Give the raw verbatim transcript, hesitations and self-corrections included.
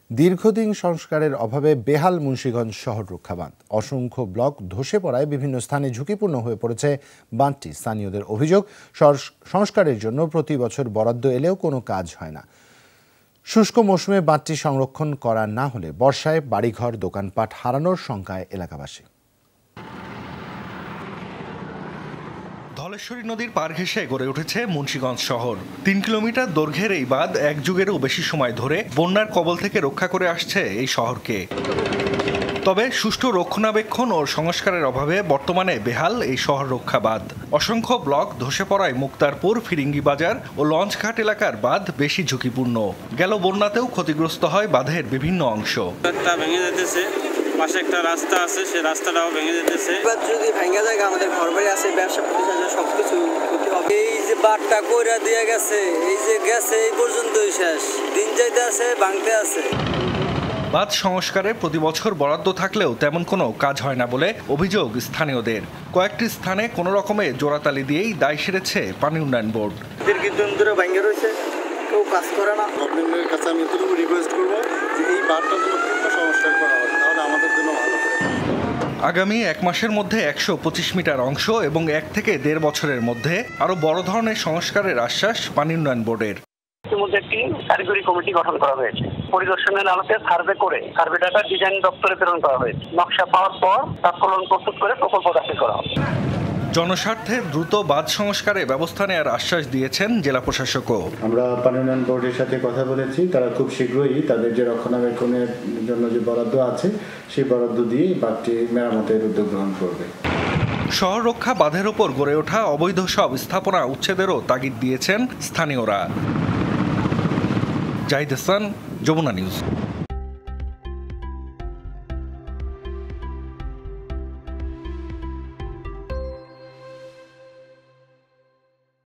দীর্ঘদিন সংস্কারের অভাবে বেহাল মুন্সিগঞ্জ শহর রক্ষা বাঁধ। অসংখ্য ব্লক ধসে পড়ায় বিভিন্ন স্থানে ঝুঁকিপূর্ণ হয়ে পড়েছে বাঁধটি। স্থানীয়দের অভিযোগ, সংস্কারের জন্য প্রতি বছর বরাদ্দ এলেও কোনো কাজ হয় না। শুষ্ক মৌসুমে বাঁধটি সংরক্ষণ করা না হলে বর্ষায় বাড়িঘর, দোকানপাট হারানোর শঙ্কায় এলাকাবাসী। ধলেশ্বরী নদীর পার ঘেঁষে গড়ে উঠেছে মুন্সিগঞ্জ শহর। তিন কিলোমিটার দৈর্ঘ্যের এই বাঁধ এক যুগেরও বেশি সময় ধরে বন্যার কবল থেকে রক্ষা করে আসছে এই শহরকে। তবে সুষ্ঠু রক্ষণাবেক্ষণ ও সংস্কারের অভাবে বর্তমানে বেহাল এই শহর রক্ষা বাঁধ। অসংখ্য ব্লক ধসে পড়ায় মুক্তারপুর, ফিরিঙ্গি বাজার ও লঞ্চঘাট এলাকার বাঁধ বেশি ঝুঁকিপূর্ণ। গেল বন্যাতেও ক্ষতিগ্রস্ত হয় বাঁধের বিভিন্ন অংশ। পাশে একটা রাস্তা আছে, সেই রাস্তাটাও ভেঙে যেতেছে। এবার যদি ভেঙে যায় আমাদের ঘরবাড়ি আছে, ব্যবসা প্রতিষ্ঠান সবকিছু ক্ষতি হবে। এই যে বাঁধটা কইরা দিয়ে গেছে, এই যে গেছে এই পর্যন্তই শেষ, দিন যাইতে আছে, ভাঙতে আছে। বাঁধ সংস্কারে প্রতি বছর বরাদ্দ থাকলেও তেমন কোনো কাজ হয় না বলে অভিযোগ স্থানীয়দের। কয়েকটি স্থানে কোনো রকমে জোড়াতালি দিয়েই দায় সেরেছে পানি উন্নয়ন বোর্ড। দীর্ঘদিন ধরে ভেঙে রয়েছে, কেউ কাজ করে না। গভর্নমেন্টের কাছে আমি এতটুকু রিকোয়েস্ট করবো যে এই বাঁধটা যেন পূর্ণ সংস্কার করা হয়, তাহলে আমাদের জন্য ভালো। আগামী এক মাসের মধ্যে একশো পঁচিশ মিটার অংশ এবং এক থেকে দেড় বছরের মধ্যে আরো বড় ধরনের সংস্কারের আশ্বাস পানি উন্নয়ন বোর্ডের। ইতিমধ্যে একটি কারিগরি কমিটি গঠন করা হয়েছে। পরিদর্শনের আলোকে সার্ভে করে সার্ভে ডাটা ডিজাইন দপ্তরে প্রেরণ করা হয়েছে। নকশা পাওয়ার পর তাৎক্ষণ প্রস্তুত করে প্রকল্প দাখিল করা হবে। জনস্বার্থে দ্রুত বাঁধ সংস্কারে ব্যবস্থা নেওয়ার আশ্বাস দিয়েছেন জেলা প্রশাসকও। আমরা পানি উন্নয়ন বোর্ডের সাথে কথা বলেছি, তারা খুব শীঘ্রই তাদের যে রক্ষণাবেক্ষণের জন্য যে বরাদ্দ আছে সেই বরাদ্দ দিয়ে বাঁধটি মেরামতের উদ্যোগ গ্রহণ করবে। শহর রক্ষা বাঁধের ওপর গড়ে ওঠা অবৈধ সব স্থাপনা উচ্ছেদেরও তাগিদ দিয়েছেন স্থানীয়রা। জাহিদ হাসান, যমুনা নিউজ।